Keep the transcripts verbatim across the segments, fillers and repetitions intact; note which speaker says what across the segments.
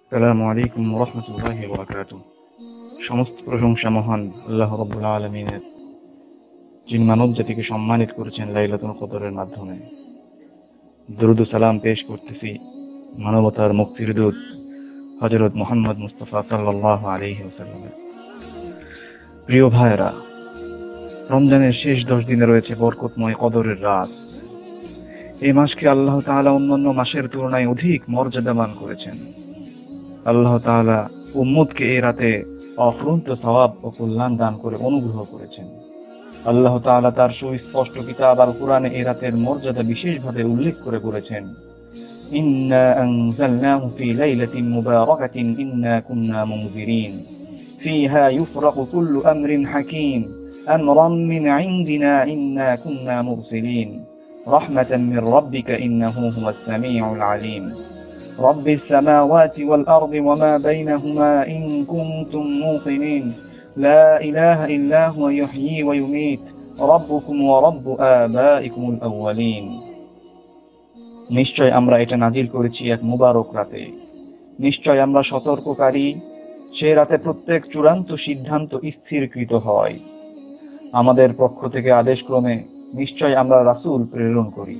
Speaker 1: আসসালামু আলাইকুম ওয়া রাহমাতুল্লাহি ওয়া বারাকাতুহু। সমস্ত প্রশংসা মহান আল্লাহ রাব্বুল আলামিনের, যিনি মানব জাতিকে সম্মানিত করেছেন লাইলাতুল কদরের মাধ্যমে। দরুদ ও সালাম পেশ করতেছি মানবতার মুক্তির দূত হযরত মুহাম্মদ মুস্তাফা সাল্লাল্লাহু আলাইহি ওয়াসাল্লামের। প্রিয় ভাইরা, রমজানের শেষ দশ দিনে রয়েছে বরকতময় কদরের রাত। এই মাসকে আল্লাহ তাআলা অন্যান্য মাসের তুলনায় অধিক মর্যাদাবান করেছেন। আল্লাহ তাআলা উম্মতকে এই রাতে অফুরন্ত সওয়াব ও কল্যাণ দান করে অনুগ্রহ করেছেন। আল্লাহ তাআলা তার সুস্পষ্ট কিতাব আল কুরআনে এই রাতের মর্যাদা বিশেষভাবে উল্লেখ করে বলেছেন, ইন্না আনজালনাহু ফি লাইলাতিন মুবারাকাতিন ইন্না কুন্না মুনজিরিন ফিহা ইউফরাকু কুল্লু আমরিন হাকীম আমরান মিন ইনদিনা ইন্না কুন্না মুরসিলিন রাহমাতান মির রাব্বিকা ইন্নাহু হুয়াস সামিউল আলীম رب السماوات والأرض وما بينهما إن كنتم موقنين لا إله إلا هو يحيي ويميت ربكم ورب آبائكم الأولين। নিশ্চয় আমরা এটা নাজিল করেছি এক মুবারক রাতে। নিশ্চয় আমরা সতর্ককারী। সে রাতে প্রত্যেক চূড়ান্ত সিদ্ধান্ত স্থিরকৃত হয়। আমাদের পক্ষ থেকে আদেশক্রমে নিশ্চয় আমরা রাসূল প্রেরণ করি।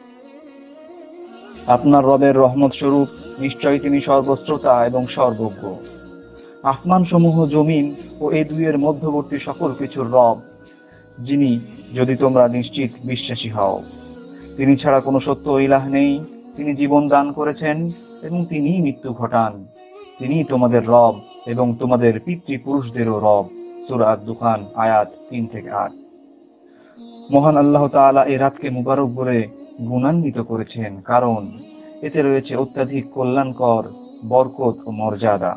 Speaker 1: আপনার রবের রহমত স্বরূপ নিশ্চয়ই তিনি সর্বশ্রোতা এবং সর্বজ্ঞ। আসমান সমূহ, জমিন ও এই দুইয়ের মধ্যবর্তী সকল কিছুর রব, যিনি, যদি তোমরা নিশ্চিত বিশ্বাসী হও। তিনি ছাড়া কোনো সত্য ইলাহ নেই। তিনি জীবন দান করেছেন এবং তিনিই মৃত্যু ঘটান। তিনিই তোমাদের রব এবং তোমাদের পিতৃপুরুষদেরও রব। সূরা আদ-দুখান আয়াত তিন থেকে আট। মহান আল্লাহ তাআলা এই রাতকে মুবারক বলে গুণান্বিত করেছেন, কারণ এতে রয়েছে অত্যাধিক কল্যাণকর বরকত ও মর্যাদা।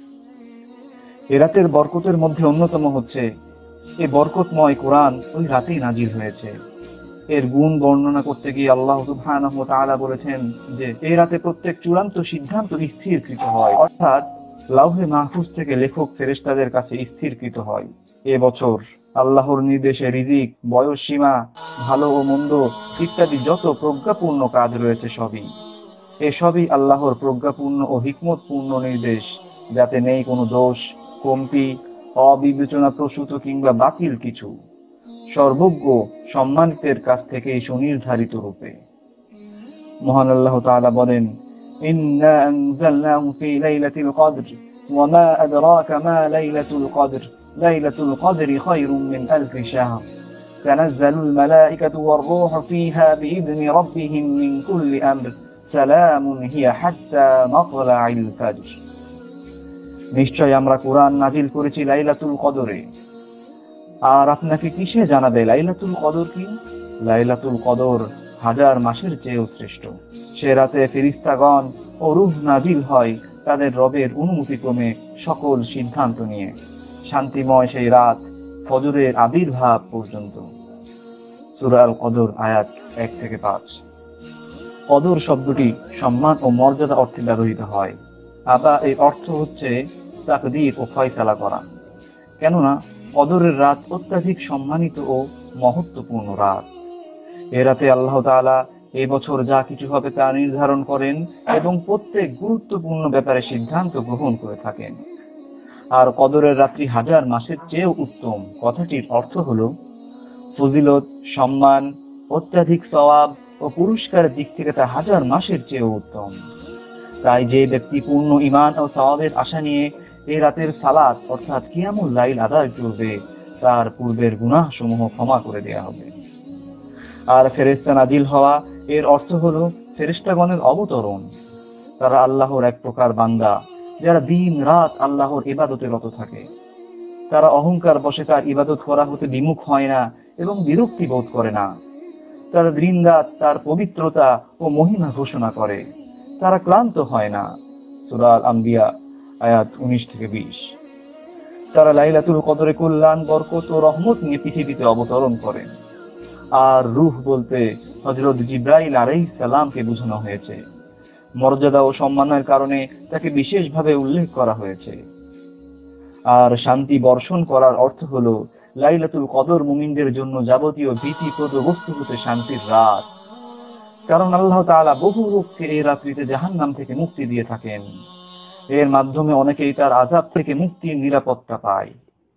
Speaker 1: এ রাতের বরকতের মধ্যে অন্যতম হচ্ছে, এই বরকতময় কোরআন ওই রাতেই নাজিল হয়েছে। এর গুণ বর্ণনা করতে গিয়ে আল্লাহ সুবহানাহু ওয়া তাআলা বলেছেন যে এই রাতে প্রত্যেক চূড়ান্ত সিদ্ধান্ত স্থিরকৃত হয়, অর্থাৎ লাউহে মাহফুজ থেকে লেখক ফেরেশতাদের কাছে স্থিরকৃত হয়। এ বছর আল্লাহর নির্দেশে রিজিক, বয়স সীমা, ভালো ও মন্দ ইত্যাদি যত প্রজ্ঞাপূর্ণ কাজ রয়েছে সবই এসবই আল্লাহর প্রজ্ঞাপূর্ণ ও হিকমতপূর্ণ নির্দেশ, যাতে নেই কোনো দোষ, কমতি, অবিবেচনা প্রসূত কিংবা বাতিল কিছু। সর্বজ্ঞ সম্মানিতের কাছ থেকে সুনির্ধারিত রূপে। মহান আল্লাহ তাআলা বলেন, ইন্না আনজালনাহু ফি লাইলাতিল কদর ওয়া মা আদরাকা মা লাইলাতুল কদর লাইলাতুল কদরি খায়রুম মিন আলফি শাহর তানাজ্জালুল মালায়েকাতু ওয়ার রূহু ফিহা বিইذনি রাব্বিহিম মিন কুল্লি আমর সালামুন হিয়া হাত্তা মাতলাইল ফাজর। নিশ্চয় আমরা কোরআন নাজিল করেছি লাইলাতুল কদরে। আর আপনাকে কিসে জানাবে লাইলাতুল কদর কি? লাইলাতুল কদর হাজার মাসের চেয়েও শ্রেষ্ঠ। সে রাতে ফেরেশতাগণ ও রূহ নাজিল হয় তাদের রবের অনুমতিক্রমে সকল সিদ্ধান্ত নিয়ে। শান্তিময় সেই রাত ফজরের আবির্ভাব পর্যন্ত। সূরা আল কদর আয়াত এক থেকে পাঁচ। কদর শব্দটি সম্মান ও মর্যাদা অর্থে ব্যবহৃত হয়। আবার এই অর্থ হচ্ছে তাকদীর ও ফয়সালা করা। কেননা কদরের রাত অত্যাধিক সম্মানিত ও মহত্বপূর্ণ রাত। এ রাতে আল্লাহ তাআলা এই বছর যা কিছু হবে তা নির্ধারণ করেন এবং প্রত্যেক গুরুত্বপূর্ণ ব্যাপারে সিদ্ধান্ত গ্রহণ করে থাকেন। আর কদরের রাত্রি হাজার মাসের চেয়েও উত্তম কথাটির অর্থ হলো ফজিলত, সম্মান, অত্যাধিক সওয়াব ও পুরস্কারের দিক থেকে তা হাজার মাসের চেয়েও উত্তম। তাই যে ব্যক্তি পূর্ণ ঈমান ও সওয়াবের আশা নিয়ে এই রাতের সালাত অর্থাৎ কিয়ামুল লাইল আদায় করবে, তার পূর্বের গুনাহ সমূহ ক্ষমা করে দেয়া হবে। আর ফেরেশতা নাজিল হওয়া এর অর্থ হলো ফেরেশতাগণের অবতরণ। তারা আল্লাহর এক প্রকার বান্দা, যারা দিন রাত আল্লাহর ইবাদতে রত থাকে। তারা অহংকার বশে তার ইবাদত করা হতে বিমুখ হয় না এবং বিরক্তি বোধ করে না। তারা দিন রাত তার পবিত্রতা ও মহিমা ঘোষণা করে। তারা ক্লান্ত হয় না। সূরা আল আম্বিয়া আয়াত উনিশ থেকে বিশ। তারা লাইলাতুল কদরে কল্যাণ, বরকত ও রহমত নিয়ে পৃথিবীতে অবতরণ করেন। আর রূহ বলতে হযরত জিবরাইল আলাইহিস সালামকে বোঝানো হয়েছে। মর্যাদা ও সম্মানের কারণে তাকে বিশেষভাবে উল্লেখ করা হয়েছে। আর শান্তি বর্ষণ করার অর্থ হলো লাইলাতুল কদর মুমিনদের জন্য যাবতীয় ভীতিপ্রদ বস্তু হতে শান্তির রাত। কারণ আল্লাহ তাআলা বহু লোককে এই রাত্রিতে জাহান্নাম থেকে মুক্তি দিয়ে থাকেন। এর মাধ্যমে অনেকেই তার আযাব থেকে মুক্তির নিরাপত্তা পায়।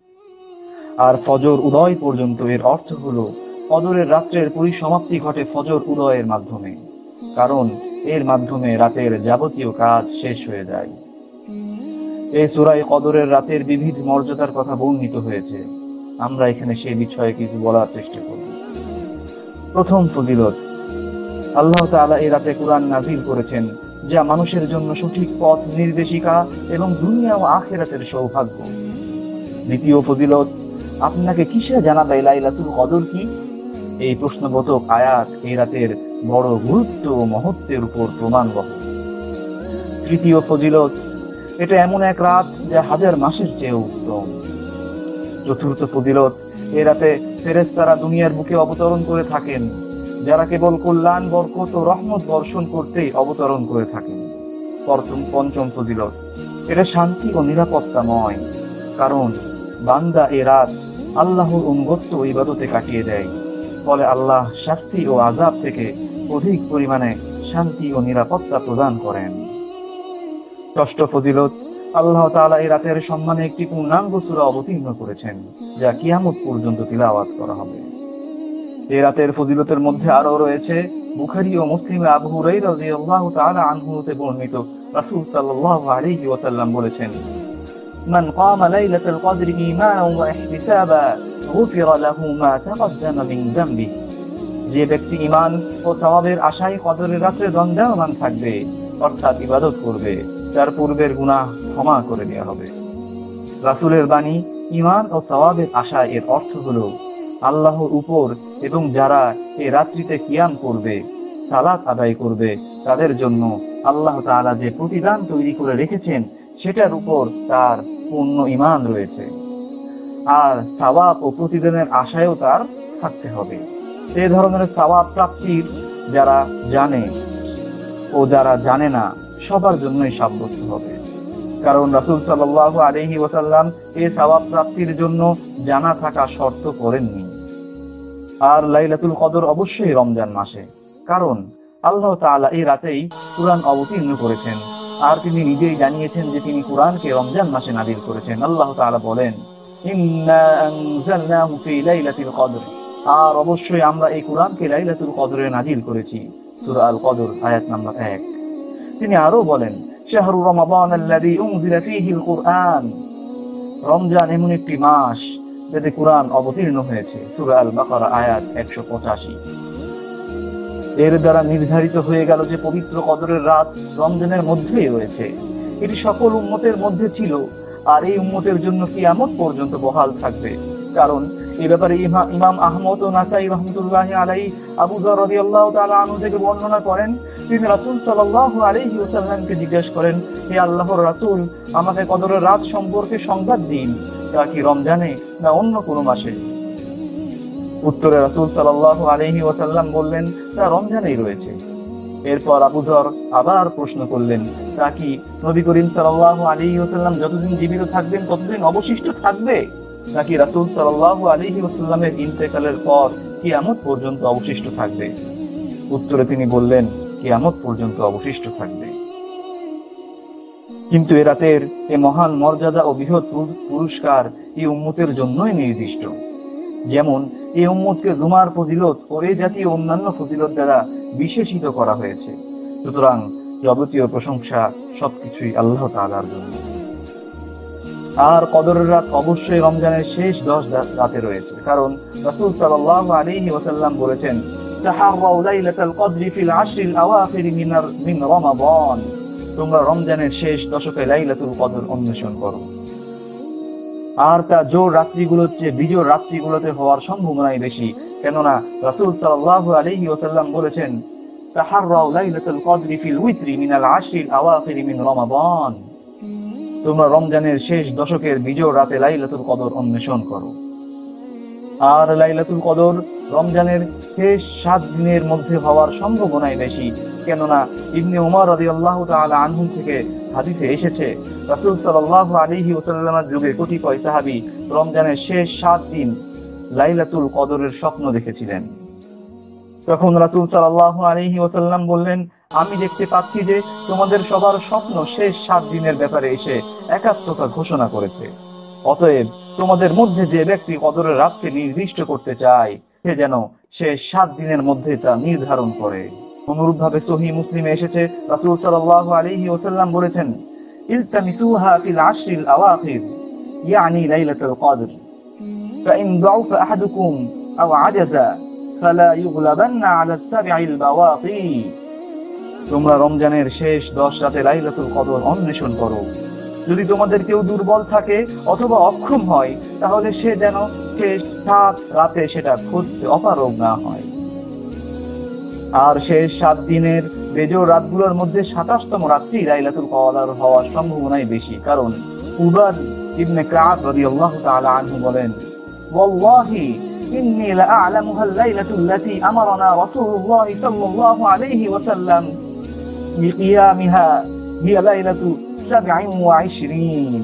Speaker 1: আর ফজর উদয় পর্যন্ত এর অর্থ হলো কদরের রাত্রের পরিসমাপ্তি ঘটে ফজর উদয়ের মাধ্যমে, কারণ এর মাধ্যমে রাতের যাবতীয় কাজ শেষ হয়ে যায়। এই সূরায় কদরের রাতের বিবিধ মর্যাদার কথা বর্ণিত হয়েছে। আমরা এখানে সেই বিষয়ে কিছু বলার চেষ্টা করব। প্রথম ফজিলত, আল্লাহ তাআলা এই রাতে কুরআন নাযিল করেছেন, যা মানুষের জন্য সঠিক পথ নির্দেশিকা এবং দুনিয়া ও আখিরাতের সৌভাগ্য। দ্বিতীয় ফজিলত, আপনাকে কিসে জানাবে লাইলাতুল কদর কি? এই প্রশ্নবোধক আয়াত এই রাতের বড় গুরুত্ব ও মহত্বের উপর প্রমাণবহ। তৃতীয় ফজিলত, এটা এমন এক রাত যা হাজার মাসের চেয়ে উত্তম। চতুর্থ ফজিলত, এই রাতে ফেরেশতারা দুনিয়ার বুকে অবতরণ করে থাকেন, যারা কেবল কল্যাণ, বরকত ও রহমত বর্ষণ করতেই অবতরণ করে থাকেন। পঞ্চম ফজিলত, এটা শান্তি ও নিরাপত্তাময়, কারণ বান্দা এ রাত আল্লাহর অনুগত্য ও ইবাদতে কাটিয়ে দেয়, ফলে আল্লাহ শাস্তি ও আযাব থেকে অধিক পরিমাণে শান্তি ও নিরাপত্তা প্রদান করেন। ষষ্ঠ ফজিলত, আল্লাহ তাআলা এই রাতের সম্মানে একটি পূর্ণাঙ্গ সূরা অবতীর্ণ করেছেন, যা কিয়ামত পর্যন্ত তিলাওয়াত করা হবে। এই রাতের ফজিলতের মধ্যে আরো রয়েছে বুখারী ও মুসলিমে আবু হুরায়রা রাদিয়াল্লাহু তাআলা আনহু হতে বর্ণিত, রাসূল সাল্লাল্লাহু আলাইহি ওয়াসাল্লাম বলেছেন, মান কামা লাইলাতুল কদরি ঈমানান ওয়া ইহতিসাবা গুফিরা লাহু মা তাকদ্দামা মিন যামবি। যে ব্যক্তি ঈমান ও সওয়াবের আশায় কদরের রাতে দণ্ডায়মান থাকবে, অর্থাৎ ইবাদত করবে, তার পূর্বের গুনাহ ক্ষমা করে দেওয়া হবে। রাসূলের বাণী ঈমান ও সওয়াবের আশায় এর অর্থ হলো আল্লাহর উপর এবং যারা এই রাত্রিতে কিয়াম করবে, সালাত আদায় করবে, তাদের জন্য আল্লাহ তাআলা যে প্রতিদান তৈরি করে রেখেছেন সেটার উপর তার পূর্ণ ঈমান রয়েছে। আর সওয়াব ও প্রতিদানের আশায়ও তার থাকতে হবে। এই ধরনের সওয়াব প্রাপ্তির যারা জানে ও যারা জানে না সবার জন্যই সাব্যস্ত হবে, কারণ রাসূল সাল্লাল্লাহু আলাইহি ওয়াসাল্লাম এই সওয়াব প্রাপ্তির জন্য জানা থাকা শর্ত করেননি। আর লাইলাতুল কদর অবশ্যই রমজান মাসে, কারণ আল্লাহ তাআলা এই রাতেই কুরআন অবতীর্ণ করেছেন, আর তিনি নিজেই জানিয়েছেন যে তিনি কুরআনকে রমজান মাসে নাযিল করেছেন। আল্লাহ তাআলা বলেন, ইন্না আনজালনাহু ফি লাইলাতিল কদর, আর অবশ্যই আমরা এই কুরআনকে লাইলাতুল কদরে নাযিল করেছি। সূরা আল কদর আয়াত নাম্বার এক। তিনি আরো বলেন, শাহরু রমাদান আল্লাযী উনজিলা ফীহিল কুরআন, রমজান এমন একটি মাস যাতে কুরআন অবতীর্ণ হয়েছে। সূরা আল বাকারা আয়াত একশো পঁচাশি। এর দ্বারা নির্ধারিত হয়ে গেল যে পবিত্র কদরের রাত রমজানের মধ্যেই রয়েছে। এটি সকল উম্মতের মধ্যে ছিল, আর এই উম্মতের জন্য কিয়ামত পর্যন্ত বহাল থাকবে। কারণ এই ব্যাপারে ইমাম আহমদ ও নাসাই রাহমাতুল্লাহি আলাইহি আবু যর রাদিয়াল্লাহু তাআলা আনহু থেকে বর্ণনা করেন, তিনি রাসূল সাল্লাল্লাহু আলাইহি ওয়াসাল্লামকে জিজ্ঞেস করেন, হে আল্লাহর রাসূল, আমাকে কদরের রাত সম্পর্কে সংবাদ দিন, তা কি রমজানে না অন্য কোনো মাসে? উত্তরে রাসূল সাল্লাল্লাহু আলাইহি ওয়াসাল্লাম বললেন, তা রমজানেই রয়েছে। এরপর আবু যর আবার প্রশ্ন করলেন, তা কি নবী করিম সাল্লাল্লাহু আলাইহি ওয়াসাল্লাম যতদিন জীবিত থাকবেন ততদিন অবশিষ্ট থাকবে, নাকি রাসূল সাল্লাল্লাহু আলাইহি ওয়াসাল্লামের ইন্তেকালের পর কিয়ামত পর্যন্ত অবশিষ্ট থাকবে? উত্তরে তিনি বললেন, কিয়ামত পর্যন্ত অবশিষ্ট থাকবে। কিন্তু এ রাতের এই মহান মর্যাদা ও বৃহৎ পুরস্কার এই উম্মতের জন্যই নির্দিষ্ট। যেমন এই উম্মতকে জুমার ফজিলত ও এই জাতীয় অন্যান্য ফজিলত দ্বারা বিশেষিত করা হয়েছে। সুতরাং যাবতীয় প্রশংসা সবকিছুই আল্লাহ তাআলার জন্য। আর কদরের রাত অবশ্যই রমজানের শেষ দশ রাতে রয়েছে, কারণ রাসূল সাল্লাল্লাহু আলাইহি ওয়াসাল্লাম বলেছেন, তাহাররাউ লাইলাতাল কদরি ফিল আশরিল আওয়াখির মিন রমাদান, তোমরা রমজানের শেষ দশকে লাইলাতুল কদর অন্বেষণ করো। আর তা জোর রাত্রিগুলোর চেয়ে বিজোড় রাত্রিগুলোতে হওয়ার সম্ভাবনাই বেশি, কেননা রাসূল সাল্লাল্লাহু আলাইহি ওয়াসাল্লাম বলেছেন, তাহাররাউ লাইলাতুল কদরি ফিল উইত্রি মিনাল আশরিল আওয়াখির মিন রমাদান, তোমরা রমজানের শেষ দশকের বিজোড় রাতে লাইলাতুল কদর অন্বেষণ করো। আর লাইলাতুল কদর রমজানের শেষ সাত দিনের মধ্যে হওয়ার সম্ভাবনাই বেশি, কেননা ইবনে উমর রাদিয়াল্লাহু তাআলা আনহু থেকে হাদিসে এসেছে, রাসূল সাল্লাল্লাহু আলাইহি ওয়াসাল্লামের যুগে কতিপয় সাহাবী রমজানের শেষ সাত দিন লাইলাতুল কদরের স্বপ্ন দেখেছিলেন। তখন রাসূল সাল্লাল্লাহু আলাইহি ওয়াসাল্লাম বললেন, আমি দেখতে পাচ্ছি যে তোমাদের সবার স্বপ্ন শেষ সাত দিনের ব্যাপারে এসে একাত্মতা ঘোষণা করেছে। অতএব তোমাদের মধ্যে যে ব্যক্তি কদরের রাতকে নির্দিষ্ট করতে চায় সে যেন শেষ সাত দিনের মধ্যে তা নির্ধারণ করে। অনুরূপভাবে সহিহ মুসলিমে এসেছে, রাসূল সাল্লাল্লাহু আলাইহি ওয়াসাল্লাম বলেছেন, ইলতামিসুহা ফিল আশরিল আওয়াখির ইয়ানি লাইলাতুল কদর ফাইন দাউফা আহাদুকুম আও আজাজা ফালা ইগলাবান্না আলা সাবঈল বাওয়াকি। তোমরা রমজানের শেষ দশ রাতে লাইলাতুল কদর অন্বেষণ করো। যদি তোমাদের কেউ দুর্বল থাকে অথবা অক্ষম হয় তাহলে সে যেন শেষ সাত রাতে সেটা খুঁজতে অপারগ না হয়। আর শেষ সাত দিনের বেজোড় রাতগুলোর মধ্যে সাতাশতম রাত্রি লাইলাতুল কদর হওয়ার সম্ভাবনাই বেশি, কারণ উবাদ ইবনে কাব রাদিয়াল্লাহু তাআলা আনহু বলেন, ওয়াল্লাহি ইন্নী লাআলামুহা আল-লাইলাতুল্লাতী আমারানা রাসূলুল্লাহ সাল্লাল্লাহু আলাইহি ওয়াসাল্লাম বিকিয়ামিহা হিয়া লাইলাতু সাবঈন ওয়া ইশরিন।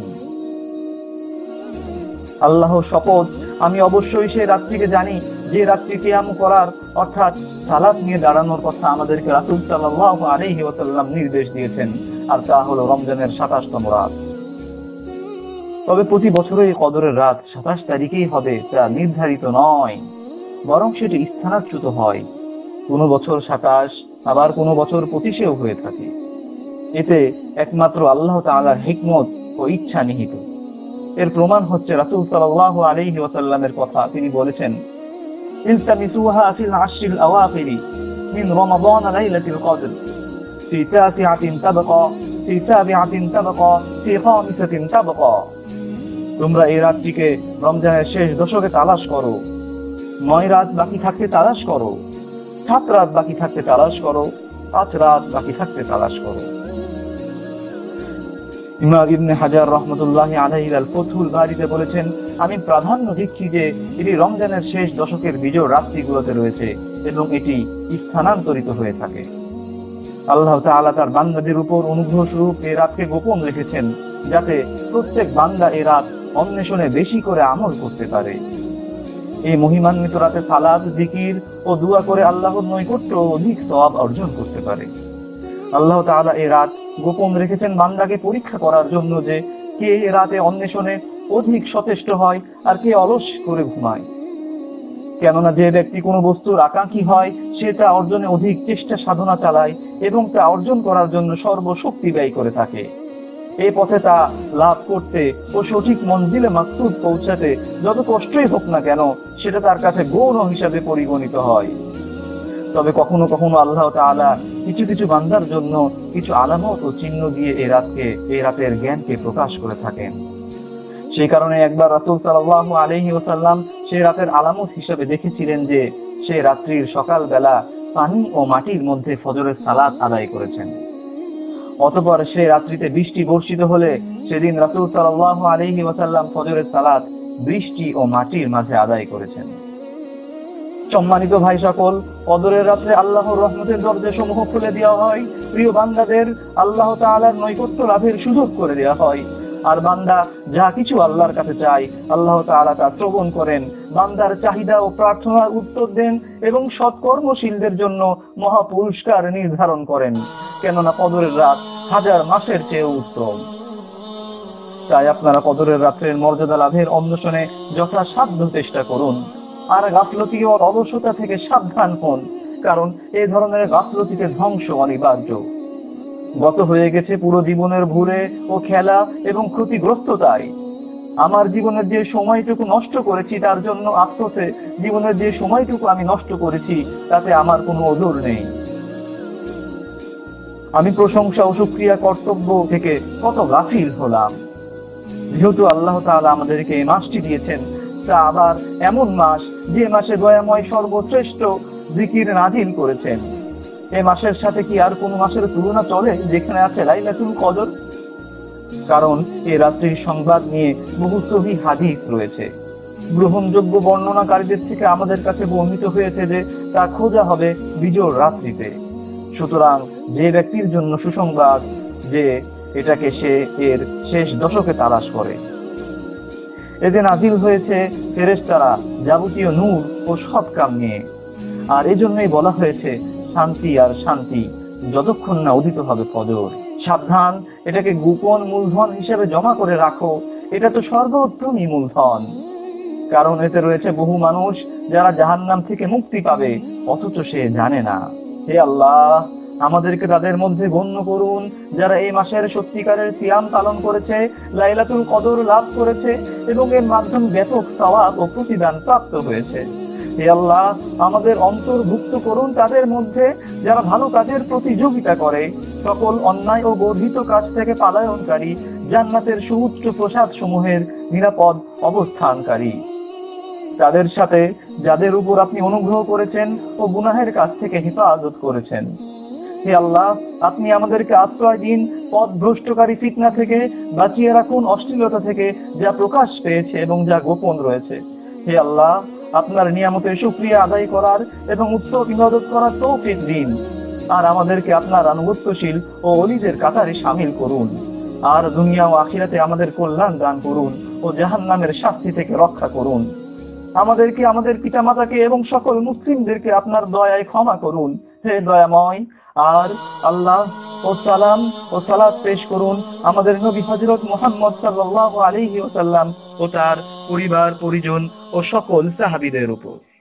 Speaker 1: আল্লাহর শপথ, আমি অবশ্যই সেই রাত্রিকে জানি যে রাত্রি কিয়াম করার অর্থাৎ সালাত নিয়ে দাঁড়ানোর কথা আমাদেরকে রাসূল সাল্লাল্লাহু আলাইহি ওয়াসাল্লাম নির্দেশ দিয়েছেন, আর তা হলো রমজানের সাতাশতম রাত। তবে প্রতি বছরই কদরের রাত সাতাশ তারিখেই হবে তা নির্ধারিত নয়, বরং সেটি স্থানাচ্যুত হয়। কোনো বছর সাতাশ, আবার কোনো বছর পঁচিশেও হয়ে থাকে। এতে একমাত্র আল্লাহ তাআলার হিকমত ও ইচ্ছা নিহিত। এর প্রমাণ হচ্ছে রাসূল সাল্লাল্লাহু আলাইহি ওয়াসাল্লামের কথা, তিনি বলেছেন, ইলতামিসুহা ফিল আশরিল আওয়াখিরি মিন রমাদান লাইলাতুল কদর ফি তাসিআতিন তাবকা ফি সাবিআতিন তাবকা ফি খামিসাতিন তাবকা। তোমরা এই রাতটিকে রমজানের শেষ দশকে তালাশ করো, নয় রাত বাকি থাকতে তালাশ করো, সাত রাত বাকি থাকতে তালাশ করো, পাঁচ রাত বাকি থাকতে তালাশ করো। ইমাম ইবনে হাজার রাহমাতুল্লাহি আলাইহি আল ফাতহুল বারীতে বলেছেন, আমি প্রাধান্য দিচ্ছি যে এটি রমজানের শেষ দশকের বিজোড় রাত্রিগুলোতে রয়েছে এবং এটি স্থানান্তরিত হয়ে থাকে। আল্লাহ তাআলা তার বান্দাদের উপর অনুগ্রহ স্বরূপ এই রাতকে গোপন রেখেছেন, যাতে প্রত্যেক বান্দা এই রাত অন্বেষণে বেশি করে আমল করতে পারে। এই মহিমান্বিত রাতে সালাত, জিকির ও দুআ করে আল্লাহর নৈকট্য অধিক সওয়াব অর্জন করতে পারে। আল্লাহ তাআলা এই রাত গোপন রেখেছেন বান্দাকে পরীক্ষা করার জন্য, যে কে এই রাতে অন্বেষণে অধিক সচেষ্ট হয় আর কে অলস করে ঘুমায়। কেননা যে ব্যক্তি কোনো বস্তুর আকাঙ্ক্ষী হয় সে তা অর্জনে অধিক চেষ্টা সাধনা চালায় এবং তা অর্জন করার জন্য সর্বশক্তি ব্যয় করে থাকে। এই পথে তা লাভ করতে ও সঠিক মঞ্জিলে মাকসুদ পৌঁছাতে যত কষ্টই হোক না কেন সেটা তার কাছে গৌণ হিসাবে পরিগণিত হয়। তবে কখনো কখনো আল্লাহ তাআলা কিছু কিছু বান্দার জন্য কিছু আলামত ও চিহ্ন দিয়ে এই রাতকে এই রাতের জ্ঞানকে প্রকাশ করে থাকেন। সেই কারণে একবার রাসূল সাল্লাল্লাহু আলাইহি ওয়াসাল্লাম সেই রাতের আলামত হিসেবে দেখেছিলেন যে সেই রাত্রির সকাল বেলা পানি ও মাটির মধ্যে ফজরের সালাত আদায় করেছেন। অতঃপর সেই রাত্রিতে বৃষ্টি বর্ষিত হলে সেদিন রাসূল সাল্লাল্লাহু আলাইহি ওয়াসাল্লাম ফজরের সালাত বৃষ্টি ও মাটির মাঝে আদায় করেছেন। সম্মানিত ভাই সকল, কদরের রাতে আল্লাহর রহমতের দরজা সমূহ খুলে দেওয়া হয়, প্রিয় বান্দাদের আল্লাহ তাআলার নৈকট্য লাভের সুযোগ করে দেওয়া হয়। আর বান্দা যা কিছু আল্লাহর কাছে চায় আল্লাহ তাআলা তা শ্রবণ করেন, বান্দার চাহিদা ও প্রার্থনার উত্তর দেন এবং সৎকর্মশীলদের জন্য মহা পুরস্কার নির্ধারণ করেন। কেননা কদরের রাত হাজার মাসের চেয়ে উত্তম। তাই আপনারা কদরের রাতের মর্যাদা লাভের অন্বেষণে যথাসাধ্য চেষ্টা করুন, আর গাফলতি ও অলসতা থেকে সাবধান হন, কারণ এই ধরনের গাফলতিতে ধ্বংস অনিবার্য। গত হয়ে গেছে পুরো জীবনের ভুলে ও খেলা এবং ক্ষতিগ্রস্ততায়। আমার জীবনের যে সময়টুকু নষ্ট করেছি তার জন্য আফসোসে জীবনের যে সময়টুকু আমি নষ্ট করেছি তাতে আমার কোনো ওজর নেই। আমি প্রশংসা ও শুকরিয়া কর্তব্য থেকে কত গাফিল হলাম। যেহেতু আল্লাহ তাআলা আমাদেরকে এই মাসটি দিয়েছেন, তা আবার এমন মাস যে মাসে দয়াময় সর্বশ্রেষ্ঠ জিকির নাযিল করেছেন। এই মাসের সাথে কি আর কোন মাসের তুলনা চলে যেখানে আছে লাইলাতুল কদর? কারণ এই রাত্রির সংবাদ নিয়ে বহু সহিহ হাদিস রয়েছে। গ্রহণযোগ্য বর্ণনাকারীদের থেকে আমাদের কাছে বর্ণিত হয়েছে যে তা খোঁজা হবে বিজোড় রাত্রিতে। সুতরাং যে ব্যক্তির জন্য সুসংবাদ যে এটাকে সে এর শেষ দশকে তালাশ করে। এতে নাযিল হয়েছে ফেরেশতারা যাবতীয় নূর ও সৎ কাম নিয়ে। আর এজন্যই বলা হয়েছে শান্তি আর শান্তি, যতক্ষণ না উদিত হবে ফজর। সাবধান, এটাকে গোপন মূলধন হিসেবে জমা করে রাখো, এটা তো সর্বোত্তমই মূলধন। কারণ এতে রয়েছে বহু মানুষ যারা জাহান্নাম থেকে মুক্তি পাবে, অথচ সে জানে না। হে আল্লাহ, আমাদেরকে তাদের মধ্যে গণ্য করুন যারা এই মাসের সত্যিকারের সিয়াম পালন করেছে, লাইলাতুল কদর লাভ করেছে এবং এর মাধ্যমে ব্যাপক সওয়াব ও প্রতিদান প্রাপ্ত হয়েছে। হে আল্লাহ, আমাদের অন্তর্ভুক্ত করুন তাদের মধ্যে যারা ভালো কাজের প্রতিযোগিতা করে, সকল অন্যায় ও গর্হিত কাজ থেকে পালায়নকারী, জান্নাতের সুউচ্চ প্রসাদ সমূহের নিরাপদ অবস্থানকারী। তাদের সাথে যাদের উপর আপনি অনুগ্রহ করেছেন ও গুনাহের কাছ থেকে হেফাজত করেছেন। হে আল্লাহ, আপনি আমাদেরকে আশ্রয় দিন পথ ভ্রষ্টকারী ফিতনা থেকে, বাঁচিয়ে রাখুন অশ্লীলতা থেকে যা প্রকাশ পেয়েছে এবং যা গোপন রয়েছে। হে আল্লাহ, আপনার নিয়ামতের শুকরিয়া আদায় করার এবং উত্তম ইবাদত করার তৌফিক দিন, আর আমাদেরকে আপনার আনুগত্যশীল ও ওলিদের কাতারে শামিল করুন। আর দুনিয়া ও আখিরাতে আমাদের কল্যাণ দান করুন ও জাহান্নামের শাস্তি থেকে রক্ষা করুন। আমাদেরকে, আমাদের পিতামাতাকে এবং সকল মুসলিমদেরকে আপনার দয়ায় ক্ষমা করুন, হে দয়াময়। আর আল্লাহ ও সালাম ও সালাত পেশ করুন আমাদের নবী হযরত মুহাম্মদ সাল্লাল্লাহু আলাইহি ওয়াসাল্লাম ও তার পরিবার পরিজন ও সকল সাহাবীদের উপর।